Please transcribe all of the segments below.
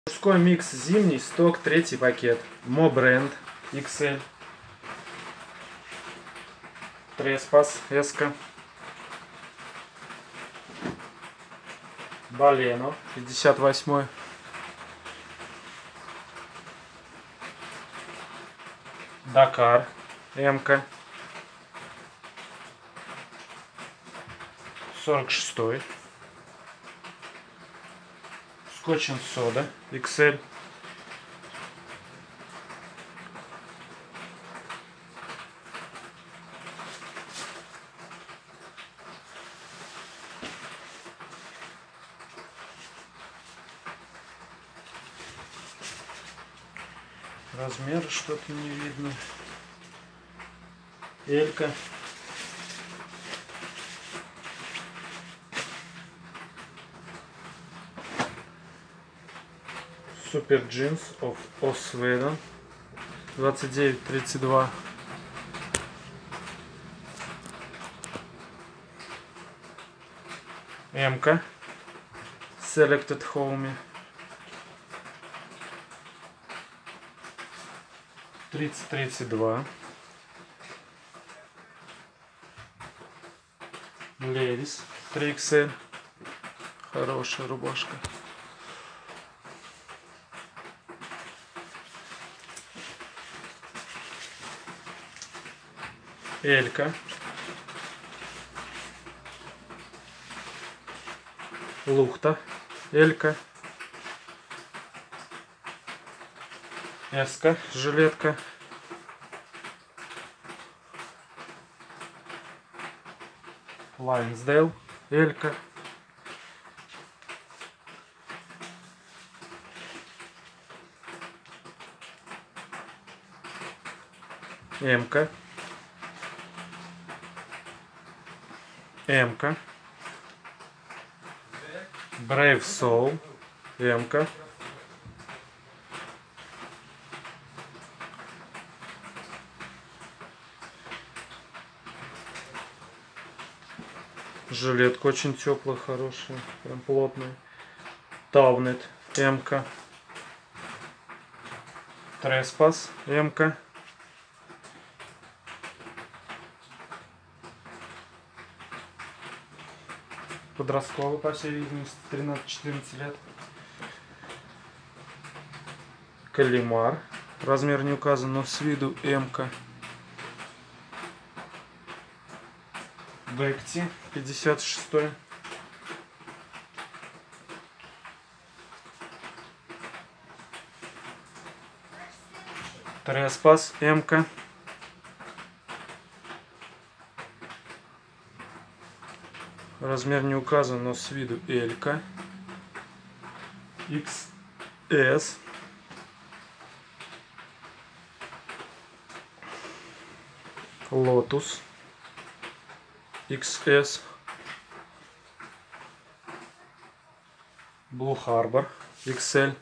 Мужской микс зимний, сток, третий пакет. Мо бренд XL. Треспас S. Балено 58. Дакар М. 46. Скотч энд сода XL. Размер что-то не видно. Элька. Супер джинс of Osweden 29-32. М-ка. Selected Home 30-32. Левис 3XL. Хорошая рубашка. Элька. Лухта. Элька. Эска. Жилетка. Лайнсдейл. Элька. М-ка. М-ка. Brave Soul. М-ка. Жилетка очень теплая, хорошая, прям плотная. Таунет М-ка. Треспас М-ка. Подростковый, по всей видимости, 13-14 лет. Калимар. Размер не указан, но с виду М-ка. Бекти 56. Треспас М-ка. Размер не указан, но с виду L-ка. XS. Lotus. XS. Blue Harbor. XL.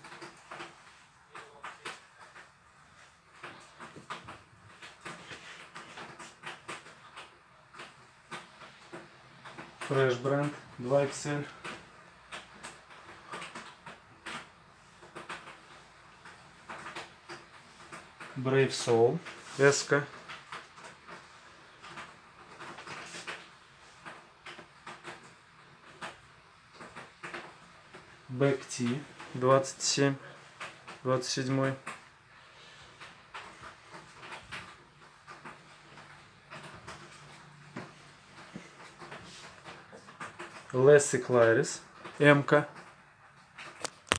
Fresh бренд 2XL. Brave Soul S. Бекти 27. 27. Лесси Кларис М-ка.